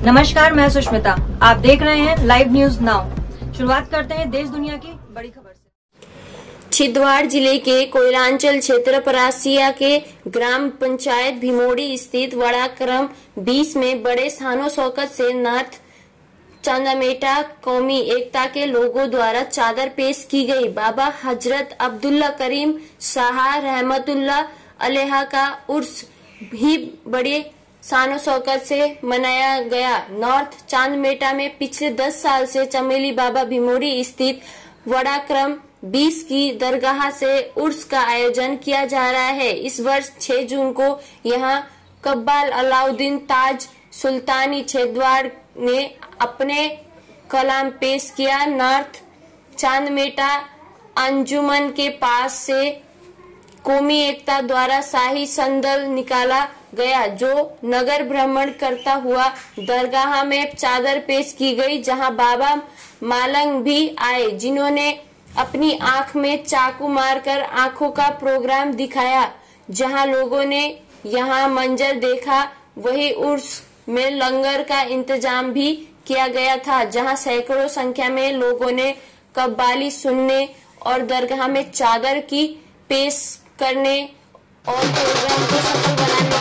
नमस्कार, मैं सुष्मिता। आप देख रहे हैं लाइव न्यूज नाउ। शुरुआत करते हैं देश दुनिया की बड़ी खबर से। छिंदवाड़ा जिले के कोयलांचल क्षेत्र परासिया के ग्राम पंचायत भीमोड़ी स्थित वाड़ा क्रम 20 में बड़े शानो शौकत से नॉर्थ चांदामेटा कौमी एकता के लोगों द्वारा चादर पेश की गई। बाबा हजरत अब्दुल्ला करीम शाह रहमतुल्लाह अलैह का उर्स भी बड़े शानो शौकत से मनाया गया। नॉर्थ चांदमेटा में पिछले 10 साल से चमेली बाबा भीमोड़ी स्थित वाड़ा क्रम 20 की दरगाह से उर्स का आयोजन किया जा रहा है। इस वर्ष 6 जून को यहां कब्बाल अलाउद्दीन ताज सुल्तानी छिंदवाड़ा ने अपने कलाम पेश किया। नॉर्थ चांदमेटा अंजुमन के पास से कौमी एकता द्वारा शाही संदल निकाला गया, जो नगर भ्रमण करता हुआ दरगाह में चादर पेश की गई, जहां बाबा मालंग भी आए, जिन्होंने अपनी आंख में चाकू मारकर आंखों का प्रोग्राम दिखाया। जहां लोगों ने यहां मंजर देखा, वही उर्स में लंगर का इंतजाम भी किया गया था, जहां सैकड़ों संख्या में लोगों ने कव्वाली सुनने और दरगाह में चादर की पेश करने और प्रोग्राम को सफल बनाने